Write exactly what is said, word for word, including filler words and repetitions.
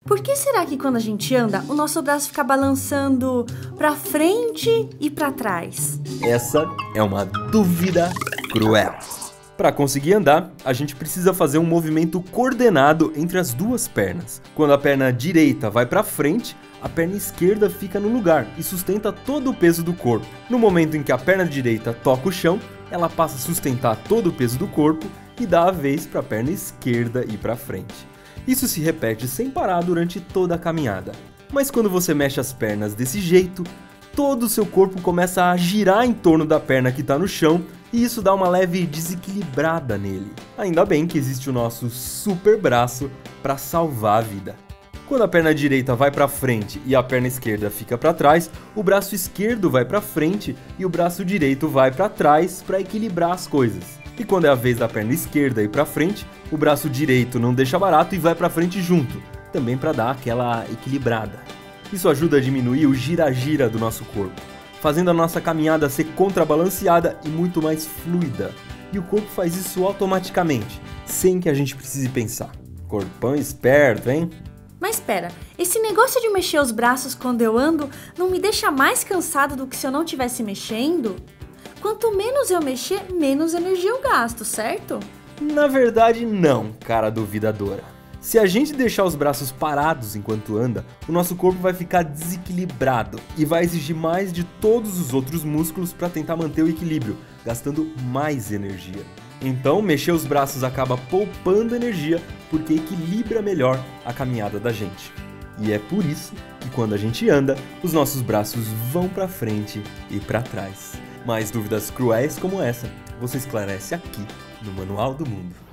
Por que será que quando a gente anda, o nosso braço fica balançando pra frente e pra trás? Essa é uma dúvida cruel. Para conseguir andar, a gente precisa fazer um movimento coordenado entre as duas pernas. Quando a perna direita vai para frente, a perna esquerda fica no lugar e sustenta todo o peso do corpo. No momento em que a perna direita toca o chão, ela passa a sustentar todo o peso do corpo e dá a vez para a perna esquerda ir para frente. Isso se repete sem parar durante toda a caminhada. Mas quando você mexe as pernas desse jeito, todo o seu corpo começa a girar em torno da perna que está no chão e isso dá uma leve desequilibrada nele. Ainda bem que existe o nosso super braço para salvar a vida. Quando a perna direita vai para frente e a perna esquerda fica para trás, o braço esquerdo vai para frente e o braço direito vai para trás para equilibrar as coisas. E quando é a vez da perna esquerda ir para frente, o braço direito não deixa barato e vai para frente junto, também para dar aquela equilibrada. Isso ajuda a diminuir o gira-gira do nosso corpo, fazendo a nossa caminhada ser contrabalanceada e muito mais fluida. E o corpo faz isso automaticamente, sem que a gente precise pensar. Corpão esperto, hein? Mas espera, esse negócio de mexer os braços quando eu ando não me deixa mais cansado do que se eu não estivesse mexendo? Quanto menos eu mexer, menos energia eu gasto, certo? Na verdade, não, cara duvidadora. Se a gente deixar os braços parados enquanto anda, o nosso corpo vai ficar desequilibrado e vai exigir mais de todos os outros músculos para tentar manter o equilíbrio, gastando mais energia. Então, mexer os braços acaba poupando energia porque equilibra melhor a caminhada da gente. E é por isso que quando a gente anda, os nossos braços vão para frente e para trás. Mais dúvidas cruéis como essa, você esclarece aqui no Manual do Mundo.